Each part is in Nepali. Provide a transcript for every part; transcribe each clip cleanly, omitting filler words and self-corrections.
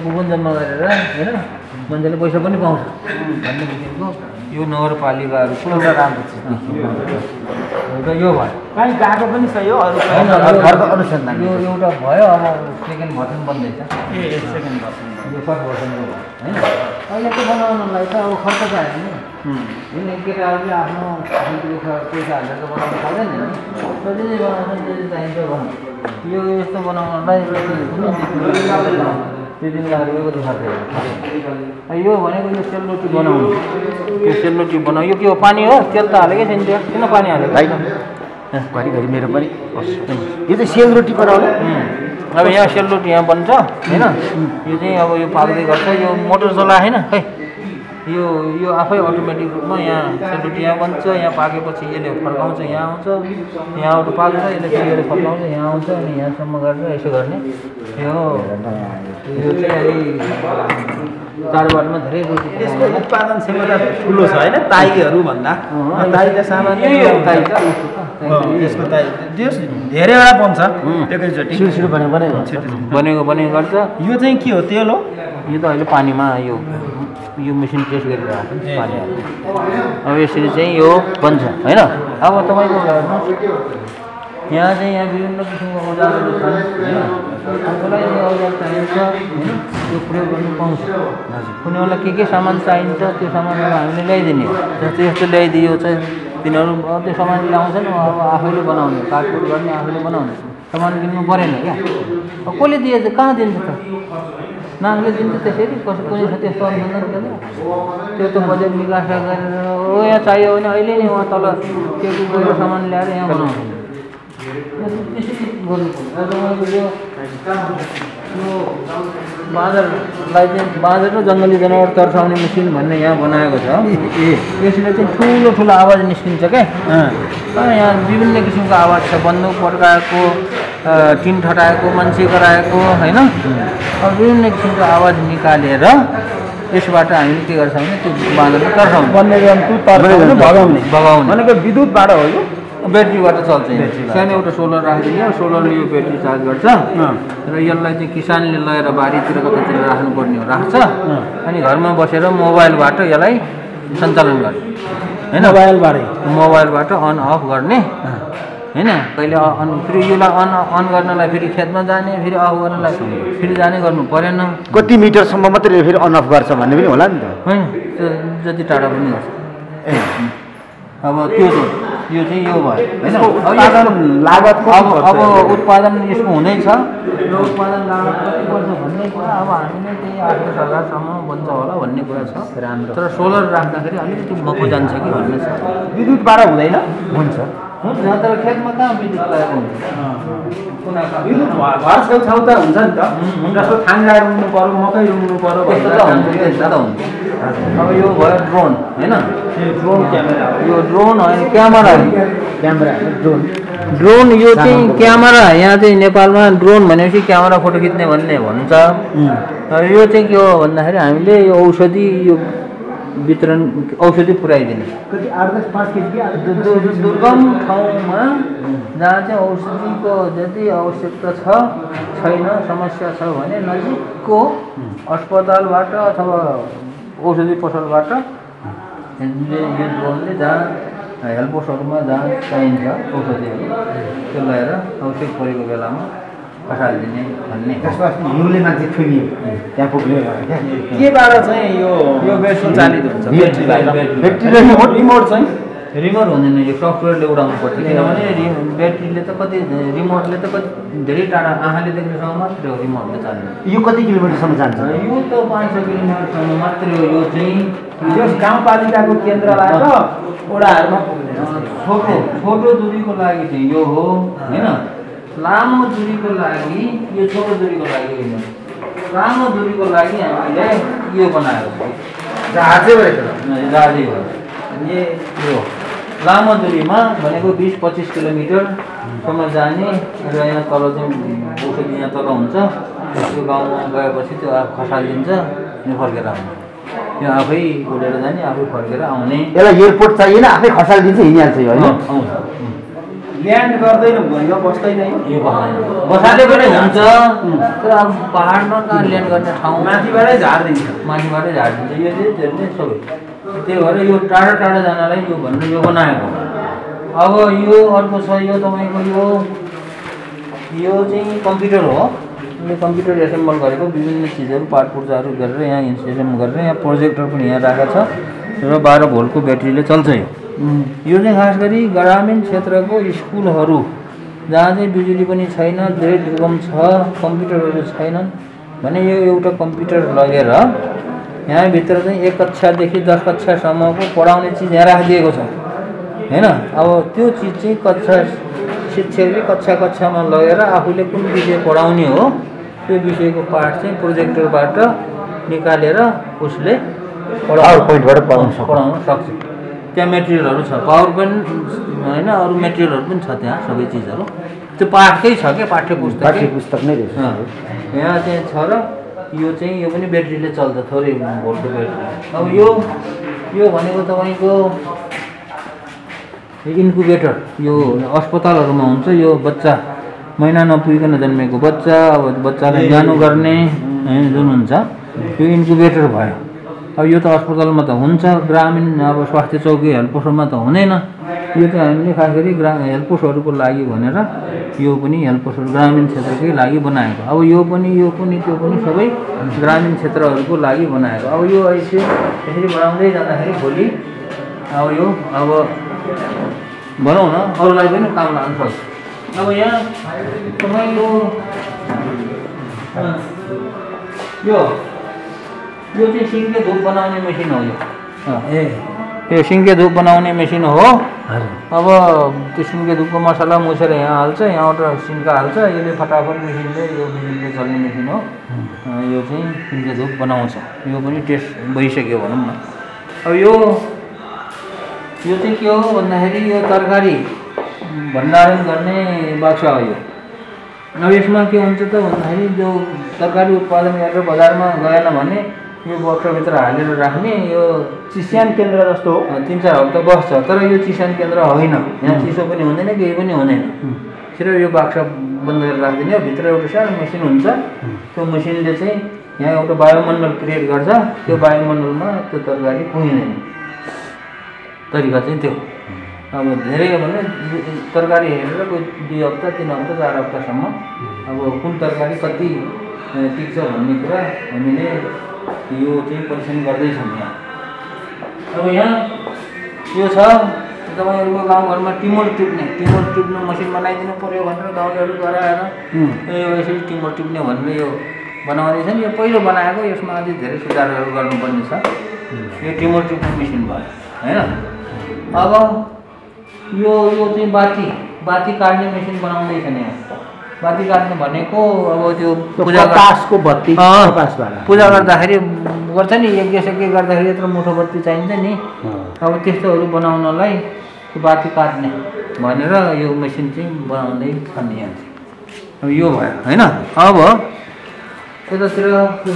कुपन जम्मा गरेर हैन मान्छेले पैसा पनि पाउँछ भन्ने किसिमको यो नगरपालिकाहरूको एउटा राम्रो चिज एउटा यो भयो कहीँ गएको पनि छ यो अरू घरको अनुसन्धान यो एउटा भयो अब सेकेन्ड भर्सन बन्दैछ सेकेन्ड भर्सन यो फर्स्ट भर्सनको भयो हैन अहिलेको बनाउनलाई त अब खर्च चाहियो नि हैन केटाहरूले आफ्नो पैसा हालेर त बनाउनु पर्दैन नि जति बनाउँछ त्यति चाहिन्छ भन्नु यो यस्तो बनाउनलाई 3 लाख रुपियाँको खर्च यो भनेको यो सेलरोटी बनाउनु यो सेलरोटी बनाऊ यो के हो पानी हो तेल त हालेकै छैन त्यो किन पानी हालेको घरिघरि मेरो पनि यो चाहिँ सेलरोटी बनाउनु अब यहाँ सेलरोटी यहाँ बन्छ हैन यो चाहिँ अब यो पाक्दै गर्छ यो मोटर चला हैन खै यो आफै अटोमेटिक रूपमा यहाँ सेलरोटी यहाँ बन्छ यहाँ पाकेपछि यसले फर्काउँछ यहाँ आउँछ यहाँबाट पाक्छ यसले फेरि फर्काउँछ यहाँ आउँछ अनि यहाँसम्म गरेर यसो गर्ने यो चाहिँ अलि चाडबाडमा धेरै रोटी यसको उत्पादन क्षमता ठुलो छ हैन ताईहरू भन्दा ताई त सामान्य ताई त यसको ताई धेरैवटा बन्छ एकैचोटि छिटो बनेको गर्छ यो चाहिँ के हो तेल हो यो त अहिले पानीमा यो मेसिन टेस्ट गरिरहेको छ पानी अब यसरी चाहिँ यो बन्छ हैन अब तपाईँको यहाँ चाहिँ यहाँ विभिन्न किसिमको औजारहरू छन् हैन आफूलाई जो औजार चाहिन्छ हैन त्यो प्रयोग गर्नु पाउँछ उनीहरूलाई के सामान चाहिन्छ त्यो सामानहरू हामीले ल्याइदिने जस्तै यस्तो ल्याइदियो चाहिँ तिनीहरू त्यो सामान ल्याउँछन् अब आफैले बनाउने काटकुट गर्ने आफैले बनाउने सामान किन्नु परेन क्या अब कसले दिएछ कहाँ दिन्छ त नागले दिन्छ त्यसरी कुनै छ त्यस्तो अनुसन्धान गर्दैन त्यो त बजेट निकास गरेर हो यहाँ चाहियो भने अहिले नै उहाँ तल के गएर सामान ल्याएर यहाँ बनाउँछ त्यसरी गर्नुपर्छ यो बाँदरलाई चाहिँ बाँदर र जङ्गली जनावर तर्साउने मेसिन भन्ने यहाँ बनाएको छ यसले चाहिँ ठुलो आवाज निस्किन्छ क्या यहाँ विभिन्न किसिमको आवाज छ बन्दुक पड्काएको टिन ठटाएको मान्छे कराएको हैन विभिन्न किसिमको आवाज निकालेर यसबाट हामीले के गर्छौँ भने त्यो बाँदरले तर्साउने भगाउने भनेको विद्युतबाट हो यो ब्याट्रीबाट चल्छ सानो एउटा सोलर राखिदियो सोलरले यो ब्याट्री चार्ज गर्छ र यसलाई चाहिँ किसानले लगेर बारीतिर कतातिर राख्नुपर्ने हो राख्छ अनि घरमा बसेर मोबाइलबाट यसलाई सञ्चालन गर्ने हैन मोबाइलबाट अन अफ गर्ने हैन कहिले फेरि यसलाई अन गर्नलाई फेरि खेतमा जाने फेरि अफ गर्नलाई फेरि जाने गर्नु परेन कति मिटरसम्म मात्रै फेरि अन अफ गर्छ भन्ने पनि होला नि त हैन जति टाढा पनि गर्छ अब त्यो यो चाहिँ यो भयो हैन उत्पादन लागत अब उत्पादन यसको हुँदैछ र उत्पादन लागत कति पर्छ भन्ने कुरा अब हामीले त्यही 8,000 बन्छ होला भन्ने कुरा छ राम्रो तर सोलर राख्दाखेरि अलिकति मको जान्छ कि भन्ने छ विद्युतबाट हुँदैन हुन्छ तर खेतमा कहाँ विद्युत लागेको हुन्छ विद्युत घर छेउछाउ त हुन्छ नि त जस्तो थाङ्गा रुङ्नु पर्यो मकै रुङ्नु पर्यो अब यो भयो ड्रोन हैन ड्रोन क्यामेरा यो ड्रोन होइन क्यामेरा ड्रोन यो चाहिँ क्यामेरा यहाँ चाहिँ नेपालमा ड्रोन भनेपछि क्यामेरा फोटो खिच्ने भन्ने भन्छ यो चाहिँ के हो भन्दाखेरि हामीले यो औषधि यो वितरण औषधि पुर्याइदिने दुर्गम ठाउँमा जहाँ चाहिँ औषधिको जति आवश्यकता छैन समस्या छ भने नजिकको अस्पतालबाट अथवा औषधि पसलबाट यो ड्रोनले जहाँ हेल्थ पोस्टहरूमा जहाँ चाहिन्छ औषधिहरू त्यो लगाएर आवश्यक परेको बेलामा पठाइदिने भन्ने हिउँले मान्छे थुनियो त्यहाँ पुग्ने केबाट चाहिँ यो ब्याट्री चालित हुन्छ ब्याट्री रिमोट चाहिँ रिमोट हुँदैन यो सफ्टवेयरले उडाउनु पर्छ किनभने ब्याट्रीले त कति रिमोटले त कति धेरै टाढा आँखाले देख्नेसम्म मात्रै हो रिमोटले चाल्ने यो कति किलोमिटरसम्म जान्छ यो त 500 किलोमिटरसम्म मात्रै हो यो चाहिँ यो गाउँपालिकाको केन्द्रबाट वडाहरूमा छोटो दूरीको लागि चाहिँ यो हो हैन लामो दूरीको लागि यो छोटो दूरीको लागि होइन लामो दूरीको लागि हामीले यो बनाएको छ जहाजै भयो यो लामो दूरीमा भनेको 20-25 किलोमिटरसम्म जाने र यहाँ तल चाहिँ औषधि यहाँ तल हुन्छ त्यो गाउँमा गएपछि त्यो खसालिदिन्छ अनि फर्केर आउने त्यो आफै उडेर जाने आफै फर्केर आउने यसलाई एयरपोर्ट चाहिएन आफै खसालिदिन्छ हिँडिहाल्छ यो हैन ल्यान्ड गर्दैन भुइँमा बस्दैन यो बसाले पनि हुन्छ तर अब पहाडमा कहाँ ल्यान्ड गर्ने ठाउँ माथिबाटै झारिदिन्छ माथिबाटै झारिदिन्छ यो चाहिँ सबै त्यही भएर यो टाढा टाढा जानलाई यो भनेर यो बनाएको अब यो अर्को छ यो तपाईँको यो चाहिँ कम्प्युटर हो यो कम्प्युटर एसेम्बल गरेको विभिन्न चिजहरू पार्ट पूर्जाहरू गरेर यहाँ इन्स्टलेसन गरेर यहाँ प्रोजेक्टर पनि यहाँ राखेको छ र 12 भोल्टको ब्याट्रीले चल्छ यो चाहिँ खास गरी ग्रामीण क्षेत्रको स्कुलहरू जहाँ चाहिँ बिजुली पनि छैन धेरै दुर्गम छ कम्प्युटरहरू छैनन् भने यो एउटा कम्प्युटर लगेर यहाँभित्र चाहिँ 1 कक्षादेखि 10 कक्षासम्मको पढाउने चिज यहाँ राखिदिएको छ हैन अब त्यो चिज चाहिँ कक्षा शिक्षकले कक्षामा लगेर आफूले कुन विषय पढाउने हो त्यो विषयको पाठ चाहिँ प्रोजेक्टरबाट निकालेर उसले पावर पोइन्टबाट पढाउन सक्छ त्यहाँ मेटेरियलहरू छ पावर पोइन्ट हैन अरू मेटेरियलहरू पनि छ त्यहाँ सबै चिजहरू त्यो पाठकै छ के पाठ्यपुस्तक नै रहेछ यहाँ चाहिँ छ र यो चाहिँ यो पनि ब्याट्रीले चल्छ थोरै भोल्टको ब्याट्री अब यो भनेको तपाईँको इन्कुबेटर यो अस्पतालहरूमा हुन्छ यो बच्चा महिना नपुगिकन जन्मेको बच्चा अब बच्चालाई न्यानो गर्ने जुन हुन्छ यो इन्कुबेटर भयो अब यो त अस्पतालमा त हुन्छ ग्रामीण अब स्वास्थ्य चौकी हेल्थ पोस्टमा त हुँदैन यो चाहिँ हामीले खास गरी हेल्थ पोस्टहरूको लागि भनेर यो पनि हेल्थ पोस्टहरू ग्रामीण क्षेत्रकै लागि बनाएको अब यो पनि त्यो पनि सबै ग्रामीण क्षेत्रहरूको लागि बनाएको अब यो यसरी बनाउँदै जाँदाखेरि भोलि अब भनौँ न अरूलाई पनि काम लाग्न सक्छ अब यहाँ तपाईँको यो चाहिँ सिङ्के धुप बनाउने मेसिन हो यो सिङ्के धुप बनाउने मेसिन हो अब त्यो सिङ्के धुपको मसला मुछेर यहाँ हाल्छ यहाँबाट सिन्का हाल्छ यसले फटाफट मेसिनले यो बिजुलीले चल्ने मेसिन हो यो चाहिँ सिङ्के धुप बनाउँछ यो पनि टेस्ट भइसक्यो भनौँ न अब यो चाहिँ के हो भन्दाखेरि यो तरकारी भण्डारण गर्ने बाक्सा हो यो अब यसमा के हुन्छ त भन्दाखेरि जो तरकारी उत्पादन गरेर बजारमा गएन भने यो बक्साभित्र हालेर राख्ने यो चिस्यान केन्द्र जस्तो हो 3-4 हप्ता बस्छ तर यो चिस्यान केन्द्र होइन यहाँ चिसो पनि हुँदैन केही पनि हुँदैन सिर्फ यो बाक्सा बन्द गरेर राखिदिने भित्र एउटा सानो मेसिन हुन्छ त्यो मेसिनले चाहिँ यहाँ एउटा वायुमण्डल क्रिएट गर्छ त्यो वायुमण्डलमा त्यो तरकारी पुगिँदैन तरिका चाहिँ त्यो अब धेरै भने तरकारी हेरेर कोही 2 हप्ता 3 हप्ता 4 हप्तासम्म अब कुन तरकारी कति टिक्छ भन्ने कुरा हामीले यो चाहिँ परीक्षण गर्दैछौँ यहाँ अब यहाँ यो छ तपाईँहरूको गाउँघरमा टिमोर टिप्ने मसिन बनाइदिनु पर्यो भनेर गाउँलेहरू गराएर यो यसरी टिमोर टिप्ने भनेर यो बनाउँदैछन् यो पहिलो बनाएको यसमा अझै धेरै सुधारहरू गर्नुपर्ने छ यो टिमोर टिप्ने मेसिन भयो हैन अब यो चाहिँ बाती काट्ने मेसिन बनाउँदैछन् यहाँ बाती काट्ने भनेको अब त्यो प्रकाशको बत्ती पूजा गर्दाखेरि गर्छ नि यज्ञ गर्दाखेरि यत्रो मोटो बत्ती चाहिन्छ नि अब त्यस्तोहरू बनाउनलाई बाती काट्ने भनेर यो मेसिन चाहिँ बनाउँदै छन् यहाँ अब यो भयो हैन अब यतातिर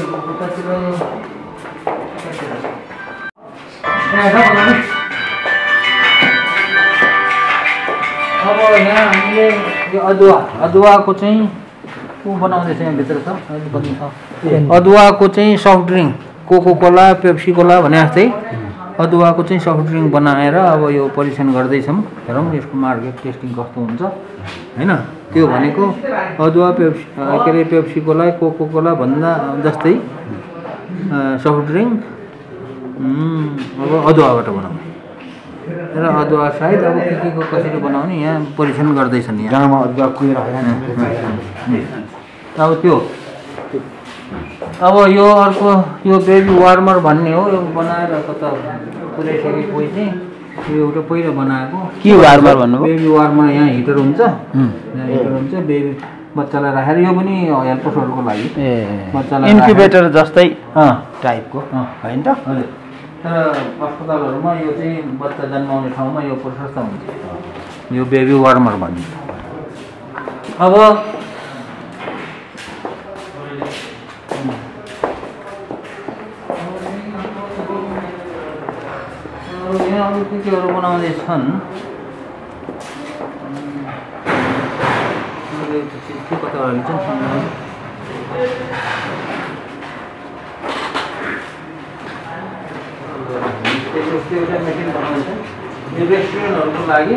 अब यहाँ हामीले यो अदुवाको चाहिँ बनाउँदैछ यहाँ भित्र छ अदुवाको चाहिँ soft drink Coca Cola Pepsi Cola भने जस्तै अदुवाको चाहिँ सफ्ट ड्रिङ्क बनाएर अब यो परीक्षण गर्दैछौँ हेरौँ यसको मार्केट टेस्टिङ कस्तो हुन्छ हैन त्यो भनेको अदुवा पेप्सी कोला कोको कोला भन्दा जस्तै सफ्ट ड्रिङ्क अब अदुवाबाट बनाउने र अदुवा सायद अब के को कसरी बनाउने यहाँ परीक्षण गर्दैछन् यहाँ गाउँमा अदुवा कुहिएर अब त्यो अब यो अर्को यो बेबी वार्मर भन्ने हो यो बनाएर कता पुऱ्याइसकेपछि चाहिँ यो एउटा पहिलो बनाएको के वार्मर भन्नुभयो बेबी वार्मर यहाँ हिटर हुन्छ बेबी बच्चालाई राखेर यो पनि हेल्थ पोस्टहरूको लागि बच्चालाई इन्क्युबेटर जस्तै टाइपको हैन त तर अस्पतालहरूमा यो चाहिँ बच्चा जन्माउने ठाउँमा यो प्रशस्त हुन्छ यो बेबी वार्मर भनिन्छ अब यहाँ अरू के केहरू बनाउँदैछन् त्यो कताबाट लिन्छ नि एउटा मेसिन बनाउँछ यो रेस्टुरेन्टहरूको लागि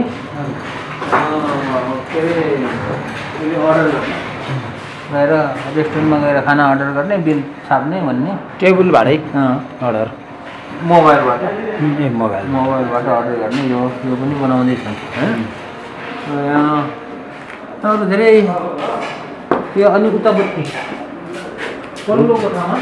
के अरे अर्डर गर्ने गएर रेस्टुरेन्टमा गएर खाना अर्डर गर्ने बिल छाप्ने भन्ने टेबल भाडै अर्डर मोबाइलबाट मोबाइलबाट अर्डर गर्ने यो पनि बनाउँदैछन् होइन अरू धेरै यो अलिक उतापट्टि पल्लो कोठामा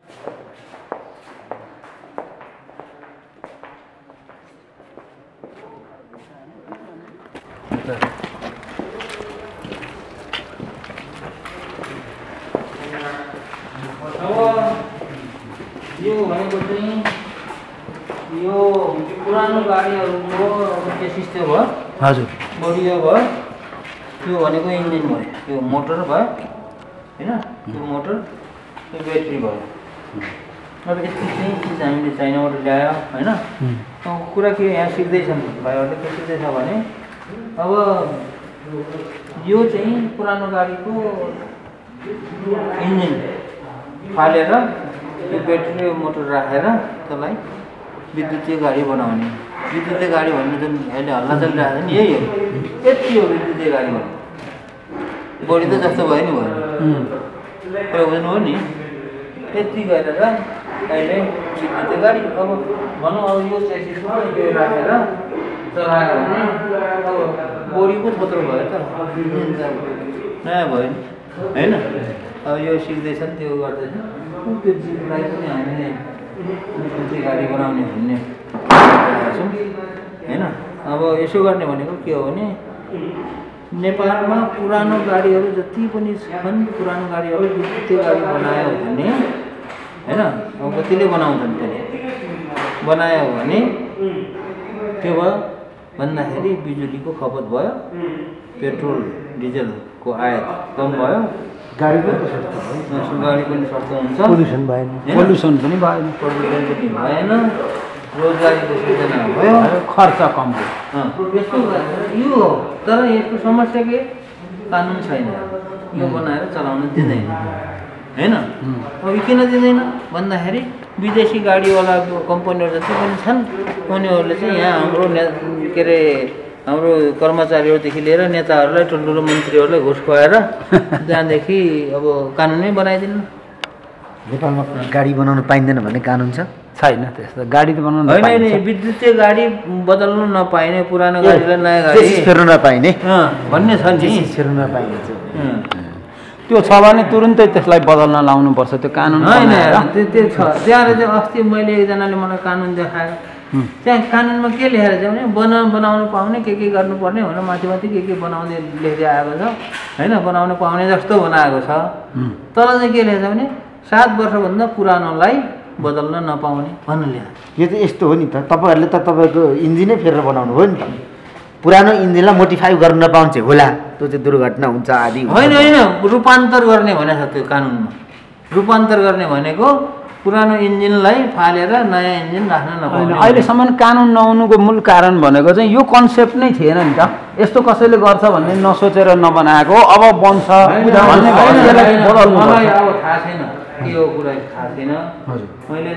यो भनेको चाहिँ यो पुरानो गाडीहरूको चेसिस त्यो भयो हजुर बडी यो भयो त्यो भनेको इन्जिन भयो त्यो मोटर भयो होइन त्यो मोटर त्यो ब्याट्री भयो अब यति चाहिँ चिज हामीले चाइनाबाट ल्यायो होइन कुरा के यहाँ सिक्दैछन् भाइहरूले के सिक्दैछ भने अब यो चाहिँ पुरानो गाडीको इन्जिन फालेर त्यो ब्याट्री मोटर राखेर त्यसलाई विद्युतीय गाडी बनाउने विद्युतीय गाडी भन्ने जुन अहिले हल्ला चलिरहेको छ नि यही हो यति हो विद्युतीय गाडी भन्ने बढी त जस्तो भयो नि भयो बुझ्नुभयो नि यति गरेर अहिले विद्युतीय गाडी अब भनौँ अब यो चेसिसमा यो राखेर चलायो भने अब बढीको थोत्रो भयो त नयाँ भयो नि होइन अब यो सिक्दैछन् त्यो गर्दैछन् त्यो चिजलाई पनि हामीले विद्युतीय गाडी बनाउने भन्ने छौँ होइन अब यसो गर्ने भनेको के हो भने नेपालमा पुरानो गाडीहरू जति पनि छन् पुरानो गाडीहरू विद्युतीय गाडी बनायो भने होइन अब कतिले बनाउँछन् पनि बनायो भने के भयो भन्दाखेरि बिजुलीको खपत भयो पेट्रोल डिजलको आयात कम भयो गाडी पनि सस्तो हुन्छ पोल्युसन भएन पोल्युसन पनि भएन रोजगारीको सृजना भयो खर्च कम भयो यस्तो यो हो तर यसको समस्या के कानुन छैन यो बनाएर चलाउन दिँदैन होइन अब किन दिँदैन भन्दाखेरि विदेशी गाडीवाला कम्पनीहरू जति पनि छन् उनीहरूले चाहिँ यहाँ हाम्रो के अरे हाम्रो कर्मचारीहरूदेखि लिएर नेताहरूलाई ठुल्ठुलो मन्त्रीहरूलाई घुस खुवाएर त्यहाँदेखि अब कानुनै बनाइदिनु नेपालमा गाडी बनाउन पाइँदैन भन्ने कानुन छैन त्यस्तो गाडी त बनाउन होइन विद्युतीय गाडी बदल्नु नपाइने पुरानो गाडीलाई नयाँ गाडी फेर्नु नपाइने भन्ने छ नि फेर्नु नपाइने त्यो छ भने तुरुन्तै त्यसलाई बदल्न लाउनुपर्छ त्यो कानुन होइन त्यो छ त्यहाँ चाहिँ अस्ति मैले एकजनाले मलाई कानुन देखायो त्यहाँ कानुनमा के लेखेर छ भने बनाउनु पाउने के गर्नुपर्ने भनेर माथि के बनाउने लेख्दै आएको छ होइन बनाउनु पाउने जस्तो बनाएको छ तर चाहिँ के लेखेको छ भने 7 वर्षभन्दा पुरानोलाई बदल्न नपाउने भन्नु ल्याएको यो चाहिँ यस्तो हो नि त तपाईँहरूले त तपाईँको इन्जिनै फेरेर बनाउनु हो नि त पुरानो इन्जिनलाई मोडिफाई गर्न नपाउने चाहिँ होला त्यो चाहिँ दुर्घटना हुन्छ आदि होइन रूपान्तर गर्ने भनेको छ त्यो कानुनमा रूपान्तर गर्ने भनेको पुरानो इन्जिनलाई फालेर नयाँ इन्जिन राख्न नपाउने अहिलेसम्म कानुन नहुनुको मूल कारण भनेको चाहिँ यो कन्सेप्ट नै थिएन नि त यस्तो कसैले गर्छ भन्ने नसोचेर नबनाएको अब बन्छ भन्ने मलाई अब थाहा छैन यो कुरा थाहा छैन मैले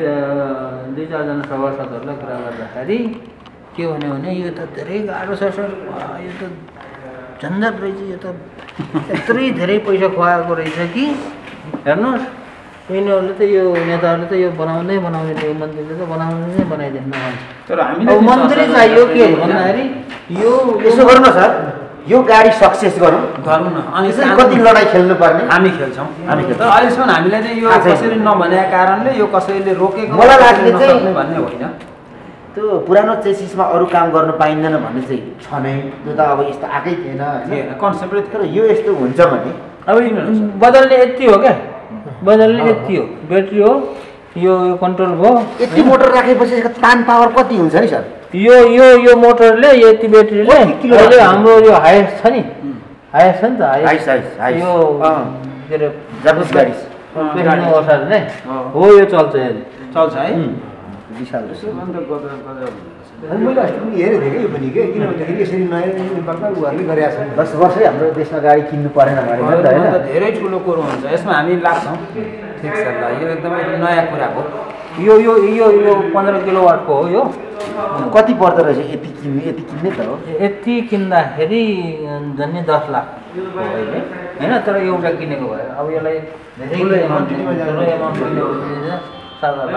2-4 जना सभासदहरूलाई कुरा गर्दाखेरि के भन्यो भने यो त धेरै गाह्रो छ सर यो त झन्झट रहेछ यो त यत्रै धेरै पैसा खुवाएको रहेछ कि हेर्नुहोस् यिनीहरूले त यो नेताहरूले त यो बनाउने मन्त्रीले त बनाउनै बनाइदिनु भन्छ तर हामीले मन्त्री चाहियो के भन्दाखेरि यो यसो गर्नु सर यो गाडी सक्सेस गरौँ न अनि कति लडाइँ खेल्नु पर्ने हामी खेल्छौँ तर अहिलेसम्म हामीलाई चाहिँ यो कसरी नभनेका कारणले यो कसैले रोकेको मलाई लाग्ने चाहिँ भन्ने होइन त्यो पुरानो चेसिसमा अरू काम गर्न पाइँदैन भन्ने चाहिँ छ नै त्यो त अब यस्तो आएकै थिएन कन्सेप्ट तर यो यस्तो हुन्छ भने अब बदल्ने यति हो क्या बदल्ने यति हो ब्याट्री हो यो कन्ट्रोल भयो यति मोटर राखेपछि तान पावर कति हुन्छ नि सर यो मोटरले यति ब्याट्रीले अहिले हाम्रो यो हाइएस्ट छ नि हाइएस्ट छ नि त हाइएस्ट यो के अरे जापानिज गाडी हो यो चल्छ चल्छ है विशाल सबभन्दा गजब अनि मैले अस्ति पनि हेरेको थिएँ कि यो पनि के किनभनेदेखि यसरी नयाँ नेपालमा उहाँहरूले गरेका छन् 10 वर्षै हाम्रो देशमा गाडी किन्नु परेन भने नि त हैन धेरै ठुलो कुरो हुन्छ यसमा हामी लाग्छौँ ठिक छ ल यो एकदमै नयाँ कुरा हो यो यो यो यो 15 किलोवाटको हो यो कति पर्दो रहेछ यति किन्ने त हो यति किन्दाखेरि झन्डै 10 लाख हो अहिले हैन तर एउटा किनेको भएर अब यसलाई धेरै एमाउन्ट किन्ने हो भने 7 लाख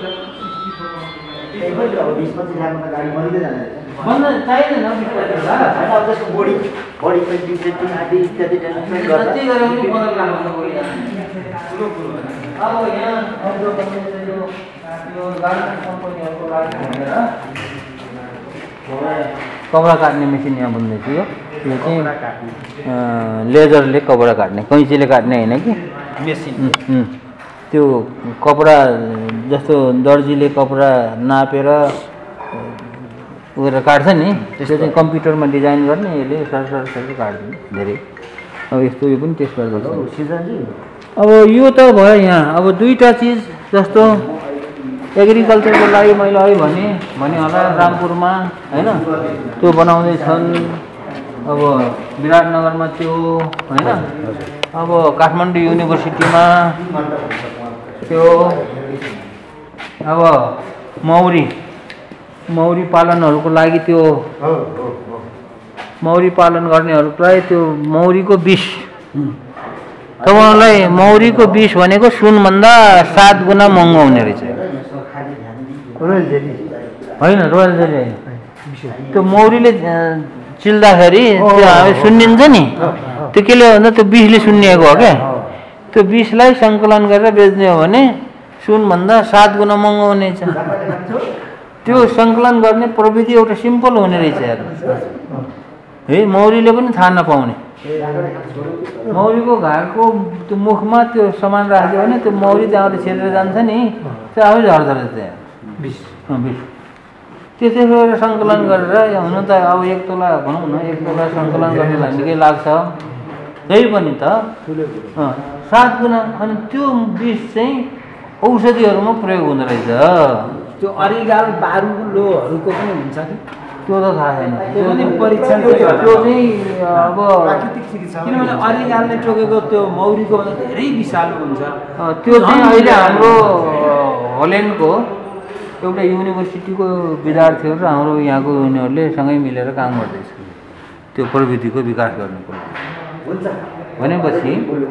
अब 20-25 लाखमा गाडी बनिँदै जाने भन्दा चाहिँदैन 20-25 लाख अब त्यसको बडी पेन्टिङ आदि इत्यादि डेभलपमेन्ट गर्दा जति गरे पनि 15 लाख भन्दा बढी अब यहाँ अझ यो गार्मेन्ट कम्पनीहरूको लागि भनेर कपडा काट्ने मेसिन यहाँ बन्दैछ यो चाहिँ लेजरले कपडा काट्ने कैँचीले काट्ने होइन कि मेसिन त्यो कपडा जस्तो दर्जीले कपडा नापेर उयो काट्छ नि त्यो चाहिँ कम्प्युटरमा डिजाइन गर्ने यसले सर काट्दिन्छ धेरै अब यस्तो यो पनि टेस्ट गर्दैछ अब यो त भयो यहाँ अब दुईवटा चिज जस्तो एग्रिकल्चरको लागि मैले अहिले भने होला रामपुरमा होइन त्यो बनाउँदैछन् अब विराटनगरमा त्यो होइन अब काठमाडौँ युनिभर्सिटीमा त्यो अब मौरी पालनहरूको लागि त्यो मौरी पालन गर्नेहरूलाई त्यो मौरीको विष तपाईँलाई मौरीको विष भनेको सुनभन्दा 7 गुणा महँगो हुने रहेछ होइन रोयल जेली होइन त्यो मौरीले चिल्दाखेरि त्यो हामी सुन्निन्छ नि त्यो केले भन्दा त्यो विषले सुन्निएको हो क्या त्यो विषलाई सङ्कलन गरेर बेच्ने हो भने सुनभन्दा 7 गुणा महँगो हुनेछ त्यो सङ्कलन गर्ने प्रविधि एउटा सिम्पल हुने रहेछ हेर्नु है मौरीले पनि थाहा नपाउने मौरीको घारको त्यो मुखमा त्यो सामान राख्यो भने त्यो मौरी त्यहाँबाट छिरेर जान्छ नि त्यो आफै झर्दो रहेछ त्यहाँ विष त्यसै गरेर सङ्कलन गरेर हुन त अब 1 तोला भनौँ न 1 तोला सङ्कलन गर्नेलाई निकै लाग्छ त्यही पनि त 7 गुणा अनि त्यो विष चाहिँ औषधिहरूमा प्रयोग हुँदो रहेछ त्यो अरिगाल बारुलोहरूको पनि हुन्छ कि त्यो त थाहा छैन त्यो पनि परीक्षण त्यो चाहिँ अब किनभने अरिगालले टोकेको त्यो मौरीको भन्दा धेरै विषालु हुन्छ त्यो चाहिँ अहिले हाम्रो होल्यान्डको एउटा युनिभर्सिटीको विद्यार्थीहरू र हाम्रो यहाँको उनीहरूले सँगै मिलेर काम गर्दैछ त्यो प्रविधिको विकास गर्नुको लागि भनेपछि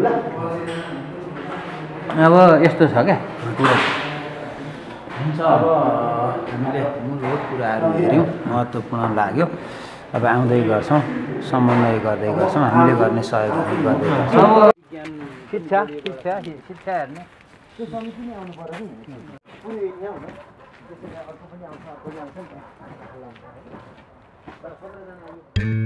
अब यस्तो छ क्या कुरा हुन्छ अब हामीले मूलभूत कुराहरू हेऱ्यौँ महत्त्वपूर्ण लाग्यो अब आउँदै गर्छौँ समन्वय गर्दै गर्छौँ हामीले गर्ने सहयोग गर्दै गर्छौँ शिक्षा हेर्ने त्यो समिति नै आउनु पर्यो नि पुरै यहाँ हुन त्यसैले अर्को पनि आउँछ अर्को पनि आउँछ नि त